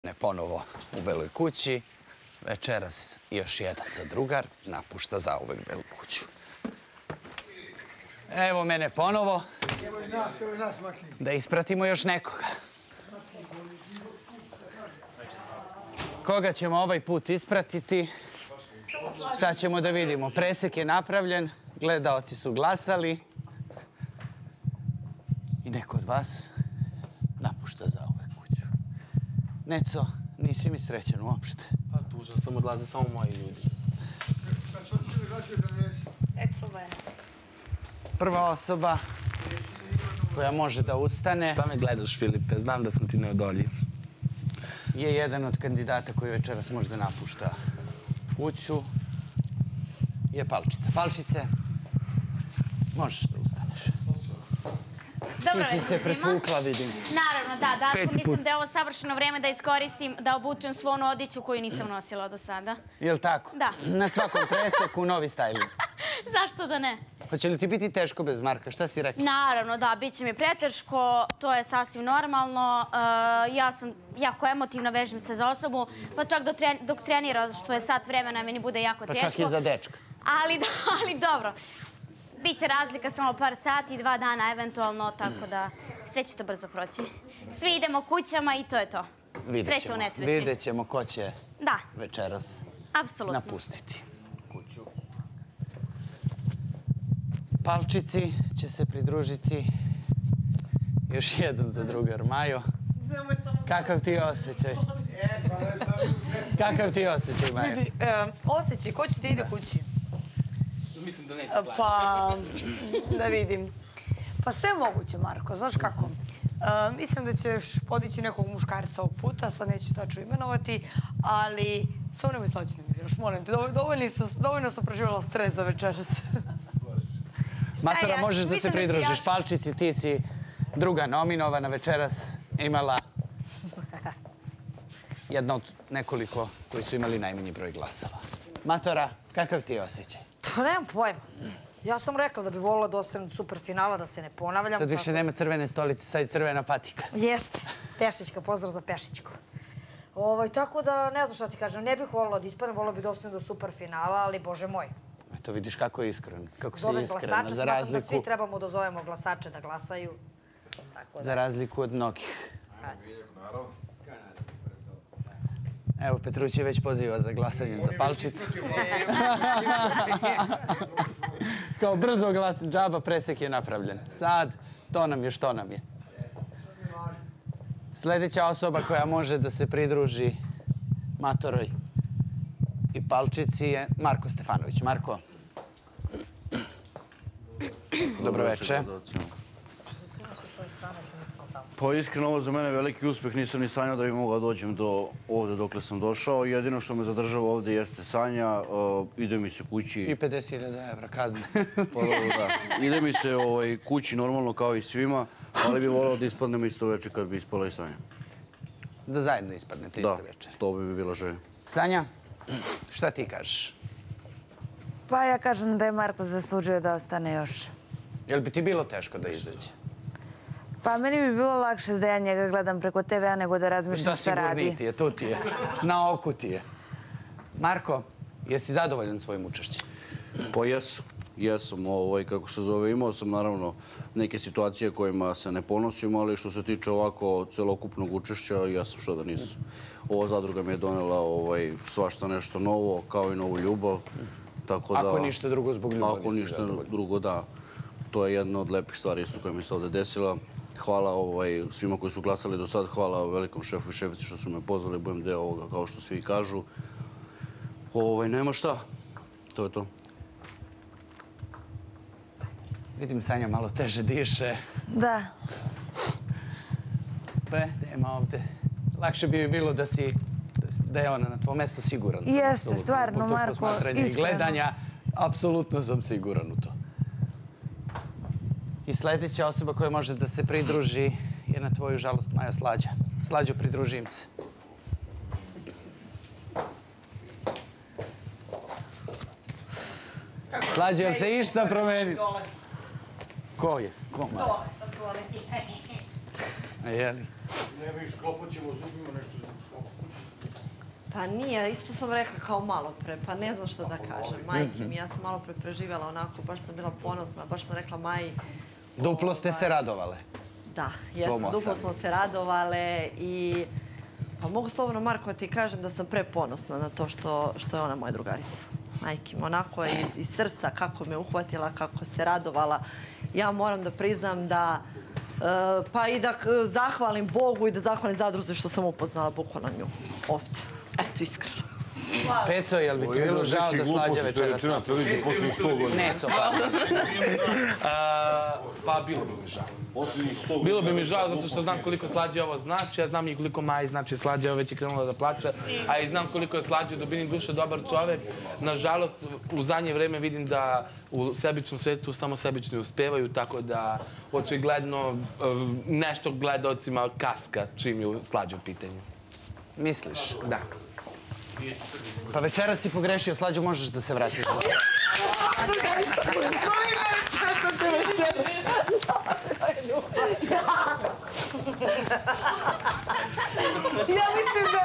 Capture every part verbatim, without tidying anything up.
Ne ponovo u Beloj kući. Večeras još jedan zadrugar napušta zauvek Belu kuću. Evo mene ponovo. Da ispratimo još nekoga. Koga ćemo ovaj put ispratiti? Sad ćemo da vidimo. Presek je napravljen, gledaoci su glasali i neko od vas napušta zauvek kuću. Neco, nisi mi srećan uopšte. Pa tužan sam, odlaze samo moji ljudi. Prva osoba koja može da ustane Šta me gledaš, Filipe? Znam da sam ti neodoljiv. je jedan od kandidata koji večeras možda napušta kuću. Je Palčica. Palčice, možeš da ustaneš. Ti si se presvukla, vidim. Naravno, da. Darko, mislim da je ovo savršeno vreme da iskoristim da obučem svu onu odjeću koju nisam nosila do sada. Jel' tako? Da. Na svakom preseku novi styling. Zašto da ne? Hoće li ti biti teško bez Marka? Šta si rekla? Naravno, da. Biće mi preteško. To je sasvim normalno. Ja sam jako emotivna, vežem se za osobu. Pa čak dok trenira, što je sat vremena, meni bude jako teško. Pa čak i za dečka. Ali dobro. Biće razlika samo par sati, dva dana eventualno, tako da sve će to brzo proći. Svi idemo kućama i to je to. Sreća u nesreći. Vidjet ćemo ko će Da, večeras apsolutno. napustiti kuću. Palčici će se pridružiti još jedan zadrugar, Majo. Kakav ti je osjećaj? Kakav ti je osjećaj, Majo? Vidi, osjećaj, ko će ti ide kući? Mislim da neće plaći. Pa, da vidim. Pa sve moguće, Marko, znaš kako? Mislim da ćeš podići nekog muškarca ovog puta, sad neću tačno imenovati, ali samo nemoj slaći da mi ideš, molim te. Dovoljno sam preživjela stres za večerac. Matora, možeš da se pridružiš Palčici, ti si druga nominovana večeras, imala jedna od nekoliko koji su imali najmanji broj glasova. Matora, kakav ti je osjećaj? Pa nemam pojma. Ja sam rekla da bi volila da ostane do superfinala, da se ne ponavljam. Sad više nema crvene stolice, sad je crvena patika. Jeste. Pešićka, pozdrav za Pešićku. Tako da, ne znam šta ti kažem, ne bih volila da ispadnem, volila bih da ostane do superfinala, ali bože moj. Eto, vidiš kako je iskren. Kako si Zovem iskrena. glasače, Za smatram da razliku, svi trebamo da zovemo glasače da glasaju. za razliku od mnogih. Evo, Petruć je već poziva za glasanje za Palčicu. Kao brzo glas, džaba presek je napravljen. Sad, to nam je što nam je. Sljedeća osoba koja može da se pridruži Matoroj i Palčici je Marko Stefanović. Marko. Dobro večer. Pa iskreno, ovo za mene je veliki uspeh. Nisam ni sanjao da bi mogao dođem do ovde dokle sam došao. Jedino što me zadržava ovde jeste Sanja. Ide mi se kući... I pedeset hiljada evra kazne. Pa dobro, da. Ide mi se kući normalno kao i svima, ali bi volao da ispadnemo isto večer kad bi ispala i Sanja. Da zajedno ispadnete isto Da, večer. to bi mi bila želja. Sanja, šta ti kažeš? Pa ja kažem da je Marko zaslužio da ostane još. Jel bi ti bilo teško da izađe? Pa meni bi bilo lakše da ja njega gledam preko te ve a nego da razmišljam šta radi. Zasigurniji ti je, tu ti je. Na oku ti je. Marko, jesi zadovoljan svojim učešćem? Pa jesam. Jesam, kako se zove, imao sam naravno neke situacije kojima se ne ponosim, ali što se tiče ovako celokupnog učešća, jesam što da nisam. Ova zadruga mi je donela svašta nešto novo, kao i novu ljubav. Ako ništa drugo zbog ljubavi Ako si ništa zadovoljan. drugo, da. To je jedna od lepih stvari isto koja mi se ovde desila. Hvala svima koji su glasali do sad, hvala velikom šefu i šefici što su me pozvali, budem deo ovoga kao što svi kažu. Nema šta, to je to. Vidim, Sanja malo teže diše. Da. Pa, nema ovde. Lakše bi bilo da si, da je ona na tvojom mestu siguran. sam, Jeste, apsolutno. stvarno, Zbog tog Marko, posmatranja i iskreno. gledanja, apsolutno sam siguran u to. I sljedeća osoba koja može da se pridruži je na tvoju žalost Maja Slađa. Slađo, pridruži im se. Slađo, jel se išta promeni? Ko je? Ko, Maja? Dole, sad čuva neki. A jeli? Ne viš, klopat ćemo zubima nešto zbog Pa nije, isto sam rekla kao malo pre, pa ne znam što da kažem. Majke mi, ja sam malo pre preživjela onako, baš sam bila ponosna, baš sam rekla Maji... Duplo ste se radovale. Da, jesam, duplo smo se radovale i... Pa mogu slobodno, Marko, ti kažem da sam preponosna na to što, što je ona moja drugarica. Majke mi, onako iz, iz srca kako me uhvatila, kako se radovala. Ja moram da priznam da... Uh, pa i da zahvalim Bogu i da zahvalim zadruzi što sam upoznala bukvalno nju ovdje. Eto, iskreno. Peco, jel bi ti bilo žao da Slađa večeras napušta? Neco, pa. Pa bilo bi mi žao. Bilo bi mi žao zato što znam koliko Slađa ovo znači, ja znam i koliko Maji znači Slađa već je krenula da plače, a i znam koliko je Slađa dubini duše dobar čovek. Nažalost, u zadnje vreme vidim da u sebičnom svetu samo sebični uspevaju, tako da očigledno nešto gledalcima kaska čim je Slađa u pitanju. Misliš? Da. Pa večeras si pogrešio, Slađo, možeš da se vratiš. Ja mislim da...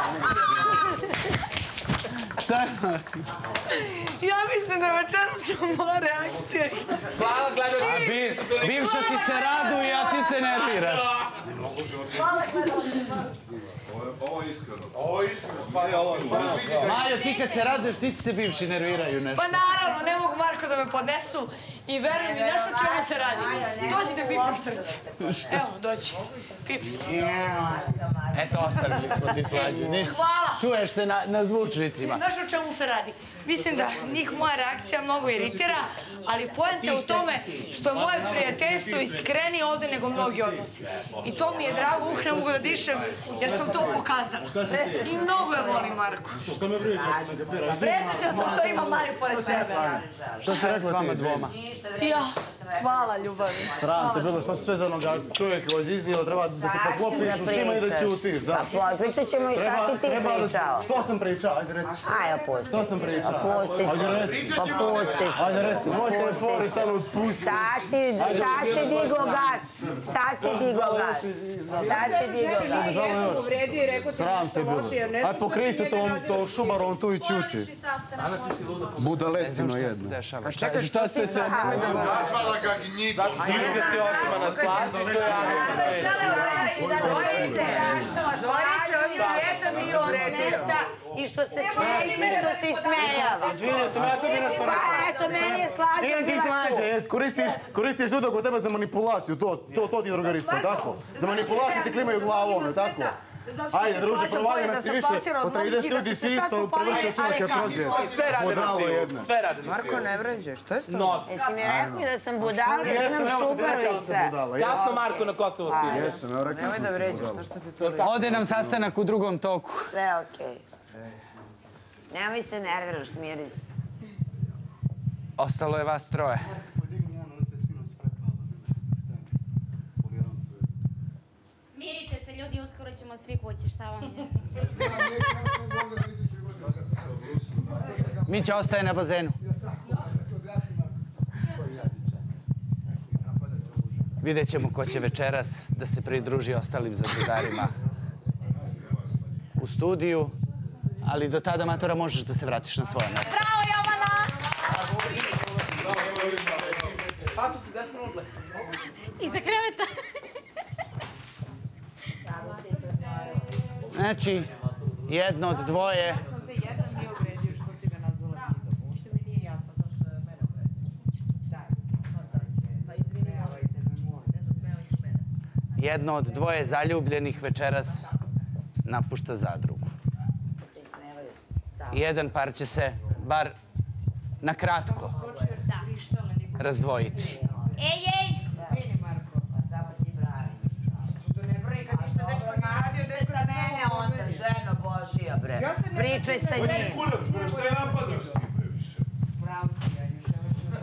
Šta je? Ja mislim da večeras su moja reakcija. Hvala, gledalci. Bivša ti se raduje, a ti se nerviraš. Hvala, gledalci. Ovo je iskreno. Ovo je iskreno. Majo, ti kad se raduješ, svi ti se bivši nerviraju nešto. Pa naravno, ne mogu Marko da me podnesu i veruj mi, znaš o čemu se radi. Dođi da pipaš srce. Evo, dođi. Pipi. Eto, ostavili smo ti Slađu. Ništa. Hvala. Čuješ se na, na zvučnicima. Znaš o čemu se radi? Mislim da njih moja reakcija mnogo iritira, ali poenta u tome što je moje prijateljstvo iskrenije ovde nego mnogi odnosi. I to mi je drago, uh, ne mogu da dišem, jer sam to pokazala. I mnogo je volim, Marko. Što me vrijeđaš? Presrećna sam što ima Maju pored sebe. Što se rekla s vama dvoma? Ja, hvala ljubavi. Sram te bilo, što si sve za onoga čovjeka ovdje iznijela, treba da se poklopiš u šima i da ćutiš, da. Pa pričat ćemo i šta si ti pričao. Što sam pričao, ajde reci. Ajde, opusti. Što sam pričao? Opusti. Ajde reci. Pa pusti. Ajde reci, moj telefon je stano otpusti. Sad si, sad si digo gas. Sad si digo gas. Sad si digo gas. Sram te bilo. Aj pokrij se tom šubarom tu i ćuti. Budaletino jedno. Čekaj, šta ste se... Nazvala ga gnjito. Gnjite ste očima na Slađu, to je i što se smeje, i što se ismejava. Izvinjam se, ja tebi nešto rekao. Pa eto, meni je Slađa Ili ti Slađa, jes, koristiš, koristiš ljude oko tebe za manipulaciju, to, to, to ti je drugarica, tako? Za manipulaciju ti klimaju glavom, tako? Ajde, druže, provali nas i više, od trideset ljudi svi isto prevršio čovjek kad prođeš. Sve rade na silu, sve rade na silu. Marko, ne vređe, što je to? No, Jesi mi rekao da sam budala, da imam šuparu i sve. ja sam Marko na Kosovo stiže. Jesam, evo rekao Nemoj sam da se vređaš, budala. što ti to vređe? Ode nam sastanak u drugom toku. Sve okej. Nemoj se nerviraš, smiri se. Ostalo je vas troje. Smirite se ljudi, uskoro ćemo svi kući, šta vam je? Mića ostaje na bazenu. Vidjet ćemo ko će večeras da se pridruži ostalim zadrugarima u studiju, ali do tada, Matora, možeš da se vratiš na svoje mjesto. Bravo, Jovana! Pato ti desno odle. Iza kreveta. Znači, jedno od dvoje... Ja sam te jedan nije uvredio što si ga nazvala Gidom. Ušte mi nije jasno to što je mene uvredio. Daj, pa izvinjavajte me, molim. Ne zasmijavajte mene. Jedno od dvoje zaljubljenih večeras napušta zadrugu. Jedan par će se, bar na kratko, razdvojiti. Ej, ej! Izvini, Marko. To ne broji kad ništa dečko nije radio, dečko Sa mene onda, ženo Božija, bre. Pričaj sa njim. Kurac, bre, šta je napadaš ti, bre, više? Pravo si, ja još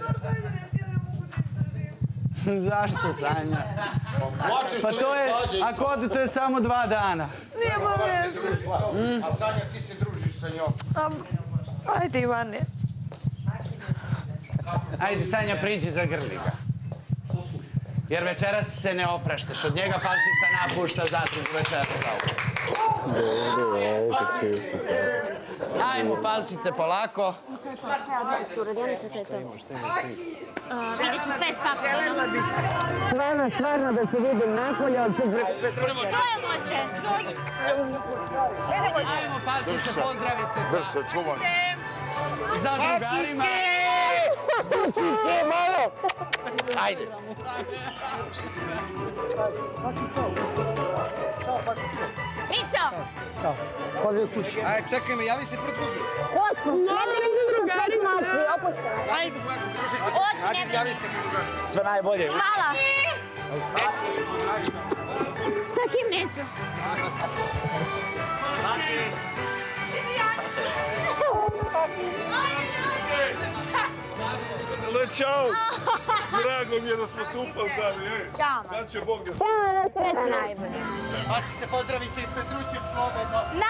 Zašto, Sanja? Pa to je, ako ode, to je samo dva dana. Nema veze. A Sanja, ti se družiš sa njom. Ajde, Ivane. Ajde, Sanja, priđi, zagrli ga. Jer večeras se ne opraštaš. Od njega palčica napušta zatim večeras. Ajmo, palčice, polako. Vidjet ću sve spakovano. Stvarno, stvarno da se vidim napolje od super... Čujemo se! Ajmo, palčice, pozdravi se sa... Drž se, čuvaj se. Za drugarima. Kućiće, malo! Ajde. Mico! Ajde, čekaj me, javi se protvuzu. Hoću, ne brini ništa, sve ću naći, opušteno. Ajde, Oći, ne javi se. Sve najbolje. Hvala! Sa kim neću? Ale, čao! Drago mi je da smo se upoznali. Ćao, Da će Bog da... Ćao, srećno najbolje. Palčice, pozdravi se ispred ručjem slobodno.